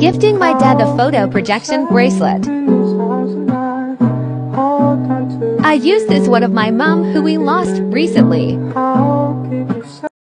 Gifting my dad the photo projection bracelet. I used this one of my mom who we lost recently.